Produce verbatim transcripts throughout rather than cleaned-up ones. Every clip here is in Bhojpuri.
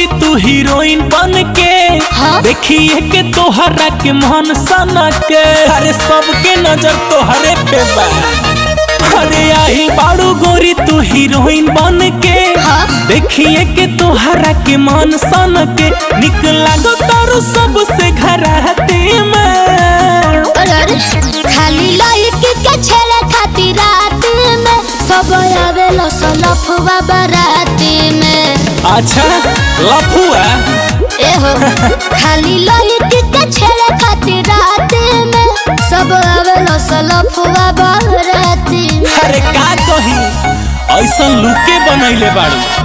तू हीरोइन बन के। हाँ? देखिए के तोहरा के मन सना के। अरे सबके नजर तोहरे पे बा। अरे आई बाड़ू गोरी तू हीरोइन बन के। हाँ? देखिए के तोहरा के मन सन के। निक लागो तारू सबसे घराती में। अरे खाली लाइक के छेड़े खातिर रात में सब आवेला लफुआ बाराती में। अच्छा लफुआ ए हो खाली लाइक के छेड़े खातिर रात में सब आवेला लफुआ बाराती में। अरे का कही ऐसा लुके बनैले बाड़ू।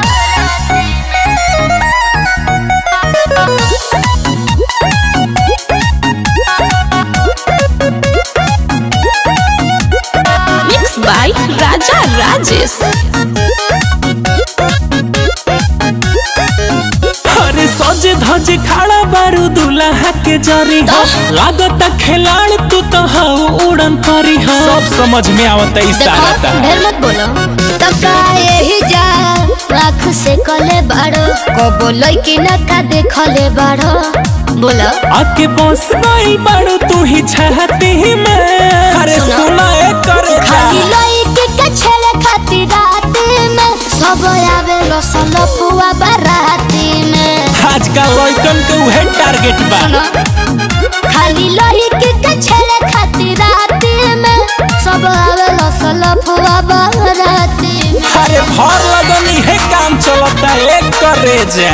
Mix by Raja Rajesh. अरे सजे धजे खड़ा बारू दुल्हा के जरी हो। लागत खिलाड़ तू तो हो उड़न परी हो। सब समझ में आवता इशारा ता। ढेर मत बोलो तका यही जा आँख से कले बाड़ो कबो लइकी न का देखले बाड़ो। बोला आके बस गई बाड़ू तू ही चाहती में। अरे सुना ए करे खाली लइकी के छेड़े खातिर रात में सब आवे लफुआ बाराती में। आजकल लइकन के उहे टारगेट बा। खाली लइकी के छेड़े खातिर रात में सब आवे लफुआ बाराती में। अरे भर लगनी है काम चलता एक करे जा।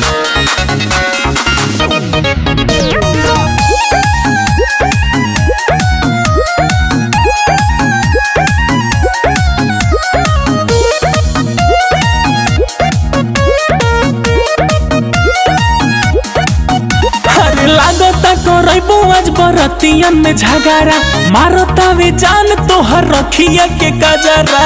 लागता करबो आज बरतियन में झगड़ा। मारता वे जान तोहर रखिया के गजरा।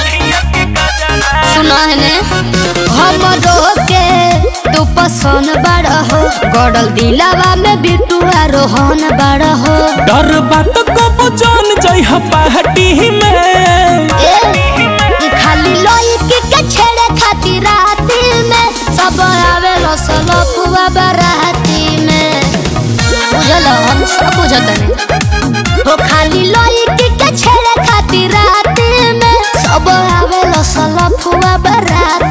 सुना है ने हमरो के तू पसंद बड़ा हो गड़ल दिलावा में बिटुआ रोहन बड़ा हो। डर बात को जान जई पार्टी में। ए खाली लइकी के छेड़े खातिर रात में सब आवे लफुआ बाराती में। बुझल हम सब बुझत हो खाली लइकी के छेड़े खातिर रात में सब आवे लफुआ बाराती।